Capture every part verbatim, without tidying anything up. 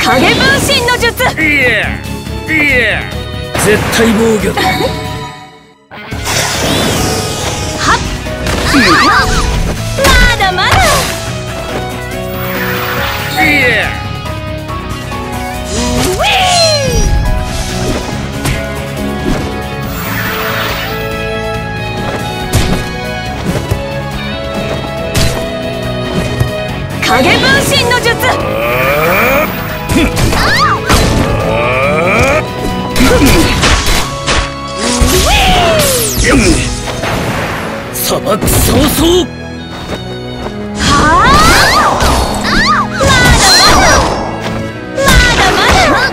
影分身の術。 いやいや、絶対防御だ。 はっ、まだまだ。 いやウィー。影分身の術。 砂漠早々。 はあ、まだまだまだまだ。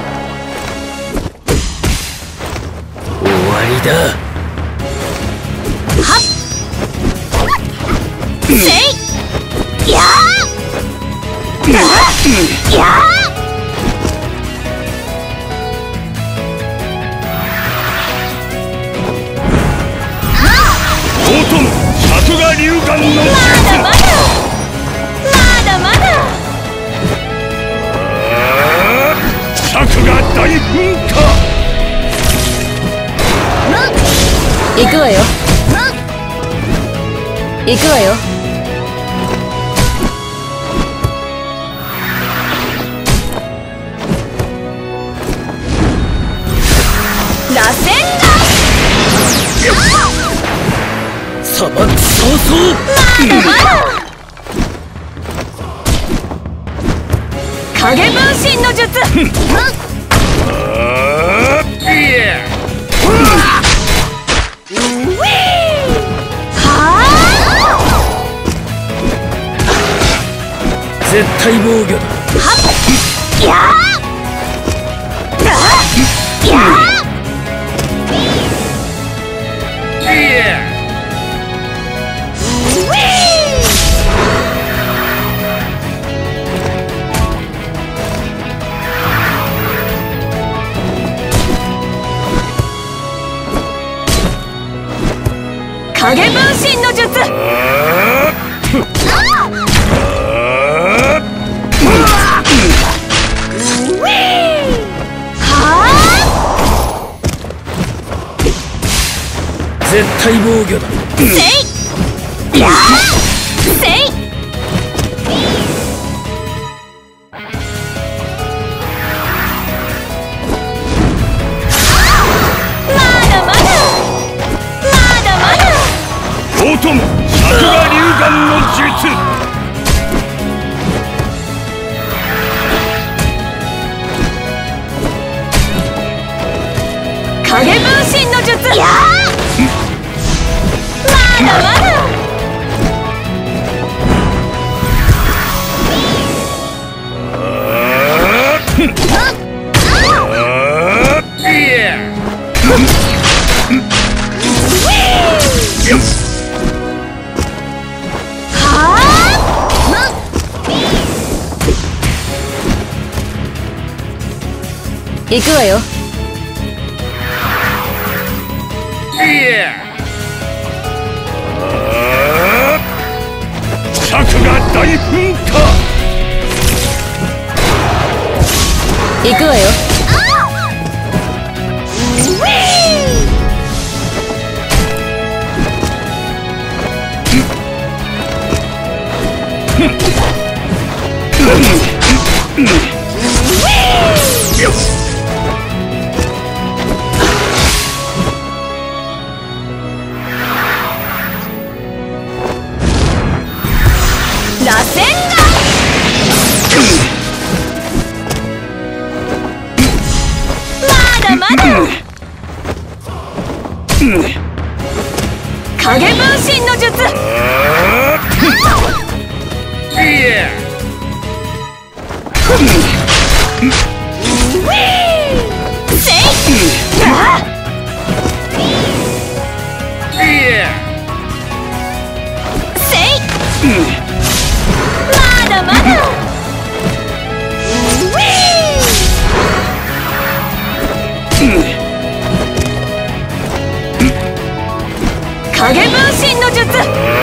終わりだ。 はっ、せいやーやー。 オートム尺が龍眼の術。 まだまだまだまだ。 尺が大噴火。 行くわよ行くわよ。螺旋だ。 砂漠早々。 まだまだ。影分身の術。 いや絶対防御だ。 はっやーやー。 いや影分身の術。 絶対防御だ。 せいやーせい。まだまだまだまだ。 オートム尺が龍眼の術。 影分身の術。やーまだまだ。 いやはあ。行くわよ。 いや尺が大噴火。 行くわよ。螺旋だ。まだまだ。影分身の術。 いやせいあいやせいまだまだ。影分身の術。